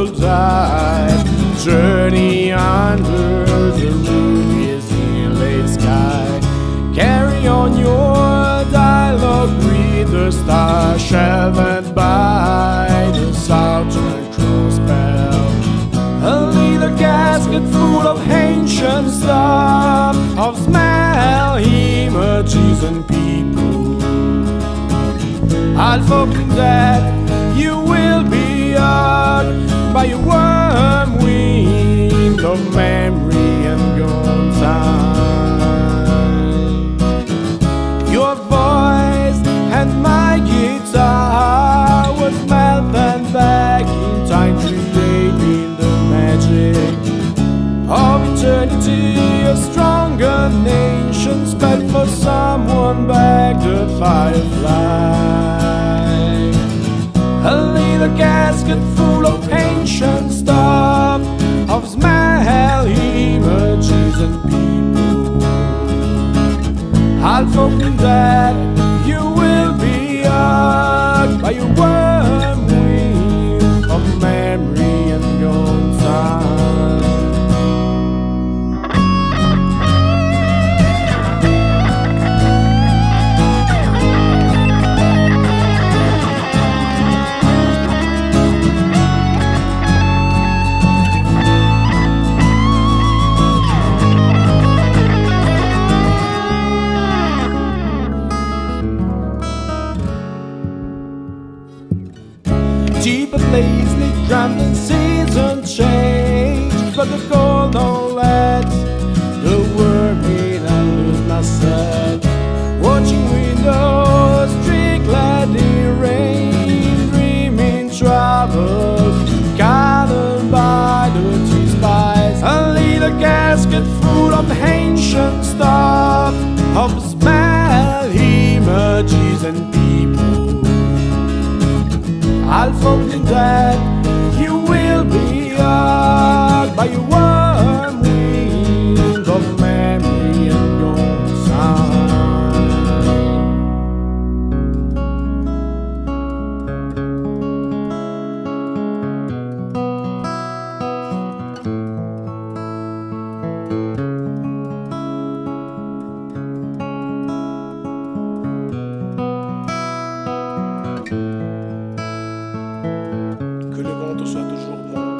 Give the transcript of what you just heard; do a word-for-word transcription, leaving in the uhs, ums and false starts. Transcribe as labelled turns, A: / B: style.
A: tide, journey under the ruby's inlaid sky. Carry on your dialogue, breathe the star, sheltered by the southern cross bell. A little casket full of ancient stuff, of smell, images and people. I'll forget that you will be hugged by a warm wind of memory and gone time. Your voice and my guitar was melted back in time, creating the magic of eternity. A stronger nation sped for someone back the firefly. A little casket full of ancient stuff, of smell, images and people. I'll forget that you will be hugged by a warm wind of memory and gone time. Cheaper lazily drummed and season change, but the cold don't let the worm in. I lose myself watching windows trickling in rain, dreaming trouble gathered by the tea spice. A little casket full of ancient stuff, of smell, images and people. I'll forget that you will be hugged by a warm wind of memory and gone time.
B: Que le vent te soit toujours bon.